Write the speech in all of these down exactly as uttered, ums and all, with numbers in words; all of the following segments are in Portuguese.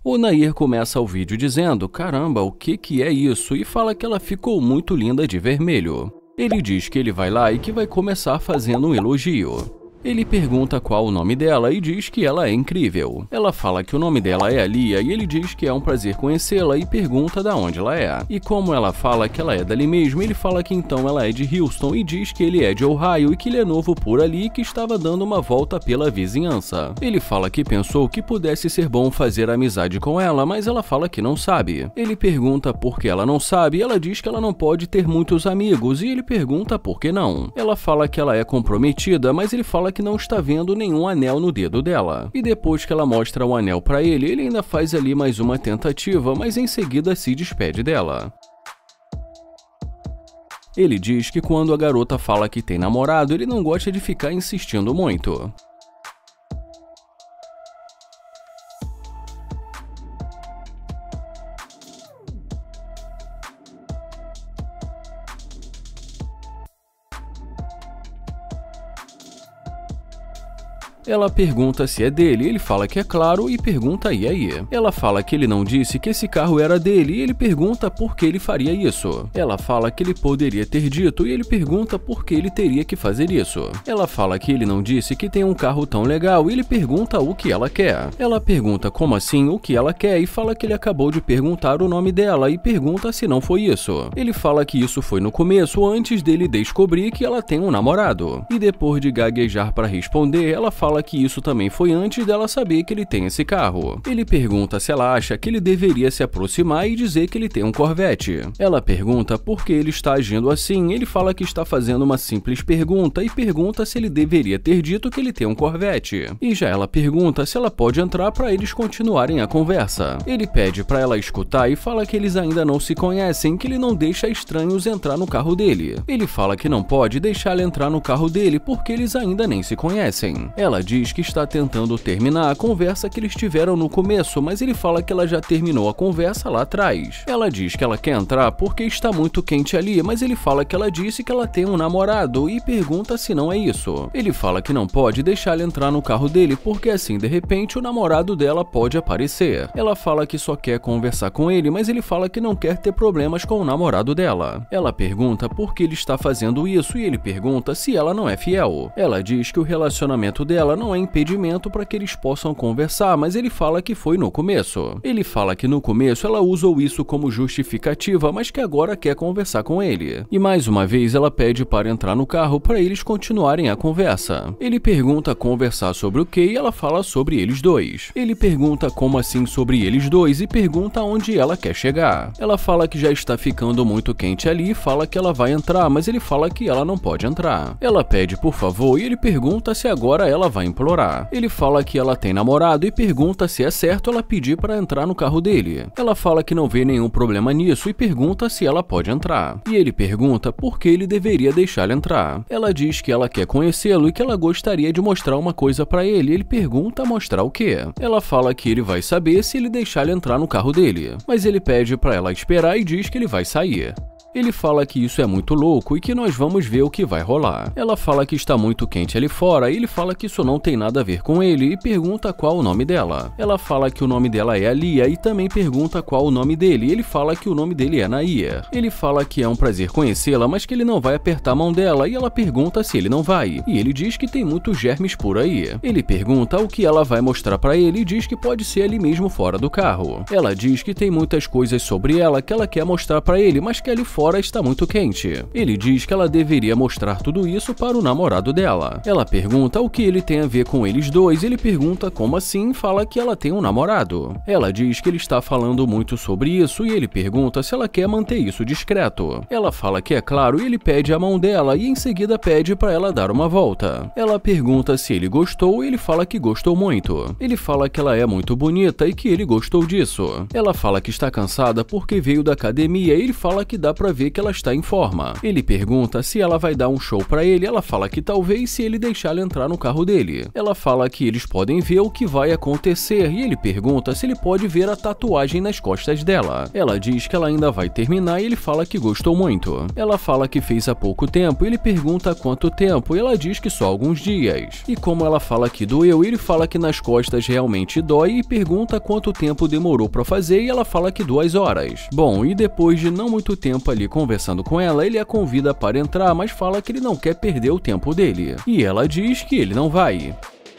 O Nair começa o vídeo dizendo, caramba, o que que é isso? E fala que ela ficou muito linda de vermelho. Ele diz que ele vai lá e que vai começar fazendo um elogio. Ele pergunta qual o nome dela e diz que ela é incrível. Ela fala que o nome dela é Alia e ele diz que é um prazer conhecê-la e pergunta da onde ela é. E como ela fala que ela é dali mesmo, ele fala que então ela é de Houston e diz que ele é de Ohio e que ele é novo por ali e que estava dando uma volta pela vizinhança. Ele fala que pensou que pudesse ser bom fazer amizade com ela, mas ela fala que não sabe. Ele pergunta por que ela não sabe e ela diz que ela não pode ter muitos amigos e ele pergunta por que não. Ela fala que ela é comprometida, mas ele fala que não está vendo nenhum anel no dedo dela. E depois que ela mostra o anel para ele, ele ainda faz ali mais uma tentativa, mas em seguida se despede dela. Ele diz que quando a garota fala que tem namorado, ele não gosta de ficar insistindo muito. Ela pergunta se é dele, ele fala que é claro e pergunta e aí. Ela fala que ele não disse que esse carro era dele e ele pergunta por que ele faria isso. Ela fala que ele poderia ter dito e ele pergunta por que ele teria que fazer isso. Ela fala que ele não disse que tem um carro tão legal e ele pergunta o que ela quer. Ela pergunta como assim o que ela quer e fala que ele acabou de perguntar o nome dela e pergunta se não foi isso. Ele fala que isso foi no começo, antes dele descobrir que ela tem um namorado. E depois de gaguejar para responder, ela fala Fala que isso também foi antes dela saber que ele tem esse carro. Ele pergunta se ela acha que ele deveria se aproximar e dizer que ele tem um Corvette. Ela pergunta por que ele está agindo assim, ele fala que está fazendo uma simples pergunta e pergunta se ele deveria ter dito que ele tem um Corvette. E já ela pergunta se ela pode entrar para eles continuarem a conversa. Ele pede para ela escutar e fala que eles ainda não se conhecem, que ele não deixa estranhos entrar no carro dele. Ele fala que não pode deixar ela entrar no carro dele porque eles ainda nem se conhecem. Ela diz que está tentando terminar a conversa que eles tiveram no começo, mas ele fala que ela já terminou a conversa lá atrás. Ela diz que ela quer entrar porque está muito quente ali, mas ele fala que ela disse que ela tem um namorado e pergunta se não é isso. Ele fala que não pode deixar ela entrar no carro dele porque assim de repente o namorado dela pode aparecer. Ela fala que só quer conversar com ele, mas ele fala que não quer ter problemas com o namorado dela. Ela pergunta por que ele está fazendo isso e ele pergunta se ela não é fiel. Ela diz que o relacionamento dela não é impedimento para que eles possam conversar, mas ele fala que foi no começo. Ele fala que no começo ela usou isso como justificativa, mas que agora quer conversar com ele. E mais uma vez ela pede para entrar no carro para eles continuarem a conversa. Ele pergunta conversar sobre o que e ela fala sobre eles dois. Ele pergunta como assim sobre eles dois e pergunta onde ela quer chegar. Ela fala que já está ficando muito quente ali e fala que ela vai entrar, mas ele fala que ela não pode entrar. Ela pede por favor e ele pergunta se agora ela vai implorar. Ele fala que ela tem namorado e pergunta se é certo ela pedir para entrar no carro dele. Ela fala que não vê nenhum problema nisso e pergunta se ela pode entrar. E ele pergunta por que ele deveria deixá-la entrar. Ela diz que ela quer conhecê-lo e que ela gostaria de mostrar uma coisa para ele. Ele pergunta mostrar o quê? Ela fala que ele vai saber se ele deixá-la entrar no carro dele, mas ele pede para ela esperar e diz que ele vai sair. Ele fala que isso é muito louco e que nós vamos ver o que vai rolar. Ela fala que está muito quente ali fora e ele fala que isso não tem nada a ver com ele e pergunta qual o nome dela. Ela fala que o nome dela é Alia e também pergunta qual o nome dele e ele fala que o nome dele é Nair. Ele fala que é um prazer conhecê-la, mas que ele não vai apertar a mão dela e ela pergunta se ele não vai. E ele diz que tem muitos germes por aí. Ele pergunta o que ela vai mostrar pra ele e diz que pode ser ali mesmo fora do carro. Ela diz que tem muitas coisas sobre ela que ela quer mostrar pra ele, mas que ali fora Fora está muito quente. Ele diz que ela deveria mostrar tudo isso para o namorado dela. Ela pergunta o que ele tem a ver com eles dois, ele pergunta como assim e fala que ela tem um namorado. Ela diz que ele está falando muito sobre isso e ele pergunta se ela quer manter isso discreto. Ela fala que é claro e ele pede a mão dela e em seguida pede para ela dar uma volta. Ela pergunta se ele gostou e ele fala que gostou muito. Ele fala que ela é muito bonita e que ele gostou disso. Ela fala que está cansada porque veio da academia e ele fala que dá pra para ver que ela está em forma. Ele pergunta se ela vai dar um show para ele, ela fala que talvez se ele deixar ela entrar no carro dele. Ela fala que eles podem ver o que vai acontecer e ele pergunta se ele pode ver a tatuagem nas costas dela. Ela diz que ela ainda vai terminar e ele fala que gostou muito. Ela fala que fez há pouco tempo, ele pergunta quanto tempo e ela diz que só alguns dias. E como ela fala que doeu, ele fala que nas costas realmente dói e pergunta quanto tempo demorou para fazer e ela fala que duas horas. Bom, e depois de não muito tempo ali conversando com ela, ele a convida para entrar, mas fala que ele não quer perder o tempo dele. E ela diz que ele não vai.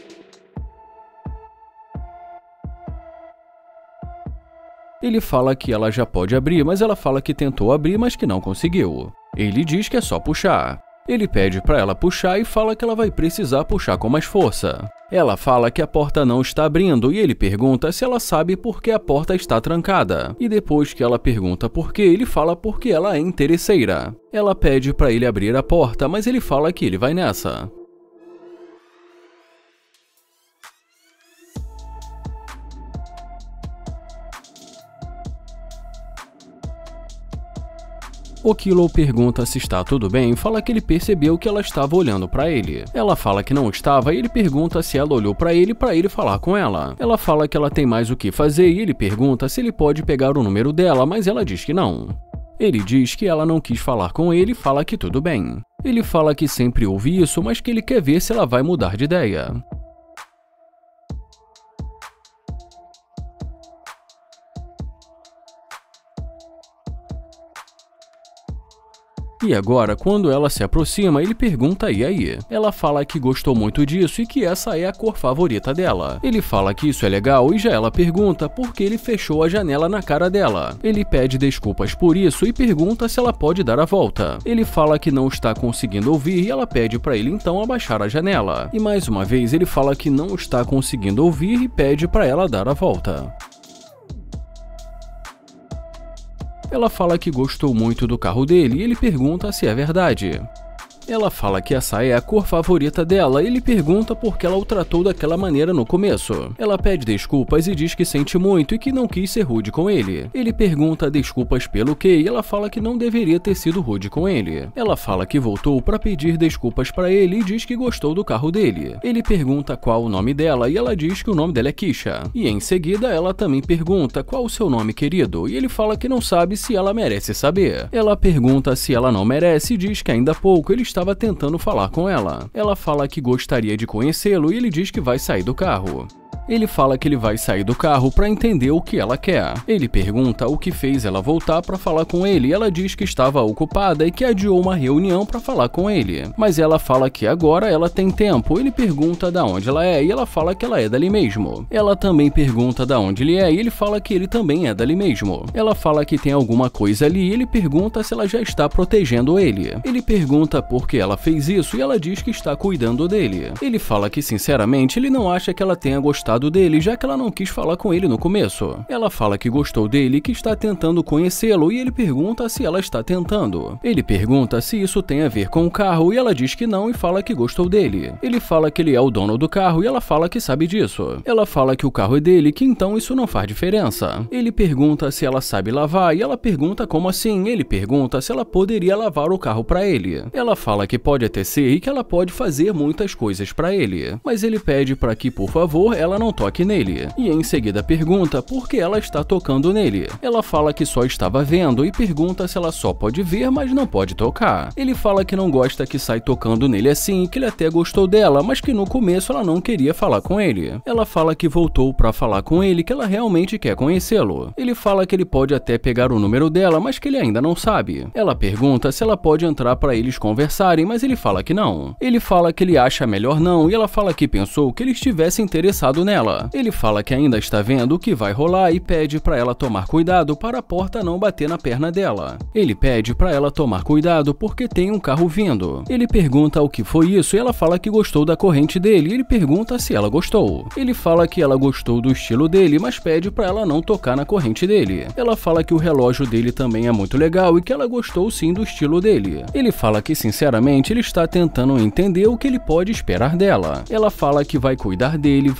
Ele fala que ela já pode abrir, mas ela fala que tentou abrir, mas que não conseguiu. Ele diz que é só puxar. Ele pede para ela puxar e fala que ela vai precisar puxar com mais força. Ela fala que a porta não está abrindo e ele pergunta se ela sabe por que a porta está trancada. E depois que ela pergunta por quê, ele fala porque ela é interesseira. Ela pede para ele abrir a porta, mas ele fala que ele vai nessa. O Kilo pergunta se está tudo bem e fala que ele percebeu que ela estava olhando para ele. Ela fala que não estava e ele pergunta se ela olhou para ele para ele falar com ela. Ela fala que ela tem mais o que fazer e ele pergunta se ele pode pegar o número dela, mas ela diz que não. Ele diz que ela não quis falar com ele e fala que tudo bem. Ele fala que sempre ouve isso, mas que ele quer ver se ela vai mudar de ideia. E agora, quando ela se aproxima, ele pergunta e aí. Ela fala que gostou muito disso e que essa é a cor favorita dela. Ele fala que isso é legal e já ela pergunta por que ele fechou a janela na cara dela. Ele pede desculpas por isso e pergunta se ela pode dar a volta. Ele fala que não está conseguindo ouvir e ela pede para ele então abaixar a janela. E mais uma vez ele fala que não está conseguindo ouvir e pede para ela dar a volta. Ela fala que gostou muito do carro dele e ele pergunta se é verdade. Ela fala que essa é a cor favorita dela e ele pergunta por que ela o tratou daquela maneira no começo. Ela pede desculpas e diz que sente muito e que não quis ser rude com ele. Ele pergunta desculpas pelo quê e ela fala que não deveria ter sido rude com ele. Ela fala que voltou para pedir desculpas para ele e diz que gostou do carro dele. Ele pergunta qual o nome dela e ela diz que o nome dela é Kisha. E em seguida ela também pergunta qual o seu nome, querido, e ele fala que não sabe se ela merece saber. Ela pergunta se ela não merece e diz que ainda há pouco ele estava tentando falar com ela. Ela fala que gostaria de conhecê-lo e ele diz que vai sair do carro. Ele fala que ele vai sair do carro para entender o que ela quer. Ele pergunta o que fez ela voltar para falar com ele e ela diz que estava ocupada e que adiou uma reunião para falar com ele. Mas ela fala que agora ela tem tempo. Ele pergunta de onde ela é e ela fala que ela é dali mesmo. Ela também pergunta de onde ele é e ele fala que ele também é dali mesmo. Ela fala que tem alguma coisa ali e ele pergunta se ela já está protegendo ele. Ele pergunta por que ela fez isso e ela diz que está cuidando dele. Ele fala que sinceramente ele não acha que ela tenha gostado dele, já que ela não quis falar com ele no começo. Ela fala que gostou dele e que está tentando conhecê-lo e ele pergunta se ela está tentando. Ele pergunta se isso tem a ver com o carro e ela diz que não e fala que gostou dele. Ele fala que ele é o dono do carro e ela fala que sabe disso. Ela fala que o carro é dele e que então isso não faz diferença. Ele pergunta se ela sabe lavar e ela pergunta como assim. Ele pergunta se ela poderia lavar o carro para ele. Ela fala que pode até ser e que ela pode fazer muitas coisas para ele. Mas ele pede para que, por favor, ela não toque nele. E em seguida pergunta por que ela está tocando nele. Ela fala que só estava vendo e pergunta se ela só pode ver, mas não pode tocar. Ele fala que não gosta que sai tocando nele assim, que ele até gostou dela, mas que no começo ela não queria falar com ele. Ela fala que voltou para falar com ele, que ela realmente quer conhecê-lo. Ele fala que ele pode até pegar o número dela, mas que ele ainda não sabe. Ela pergunta se ela pode entrar para eles conversarem, mas ele fala que não. Ele fala que ele acha melhor não e ela fala que pensou que ele estivesse interessado nela. Ele fala que ainda está vendo o que vai rolar e pede para ela tomar cuidado para a porta não bater na perna dela. Ele pede para ela tomar cuidado porque tem um carro vindo. Ele pergunta o que foi isso e ela fala que gostou da corrente dele e ele pergunta se ela gostou. Ele fala que ela gostou do estilo dele, mas pede para ela não tocar na corrente dele. Ela fala que o relógio dele também é muito legal e que ela gostou sim do estilo dele. Ele fala que sinceramente ele está tentando entender o que ele pode esperar dela. Ela fala que vai cuidar dele, vai levar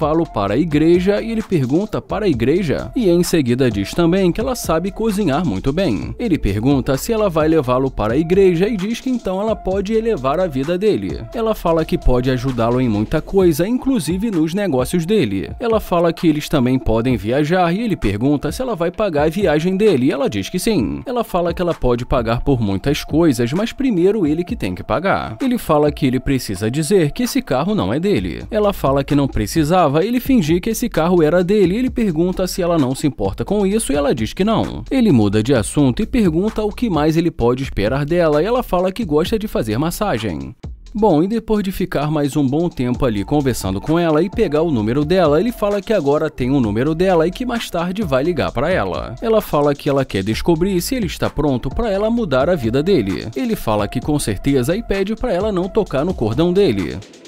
levá-lo para a igreja e ele pergunta para a igreja e em seguida diz também que ela sabe cozinhar muito bem. Ele pergunta se ela vai levá-lo para a igreja e diz que então ela pode elevar a vida dele. Ela fala que pode ajudá-lo em muita coisa, inclusive nos negócios dele. Ela fala que eles também podem viajar e ele pergunta se ela vai pagar a viagem dele e ela diz que sim. Ela fala que ela pode pagar por muitas coisas, mas primeiro ele que tem que pagar. Ele fala que ele precisa dizer que esse carro não é dele. Ela fala que não precisava ele fingir que esse carro era dele e ele pergunta se ela não se importa com isso e ela diz que não. Ele muda de assunto e pergunta o que mais ele pode esperar dela e ela fala que gosta de fazer massagem. Bom, e depois de ficar mais um bom tempo ali conversando com ela e pegar o número dela, ele fala que agora tem o número dela e que mais tarde vai ligar para ela. Ela fala que ela quer descobrir se ele está pronto para ela mudar a vida dele. Ele fala que com certeza e pede para ela não tocar no cordão dele.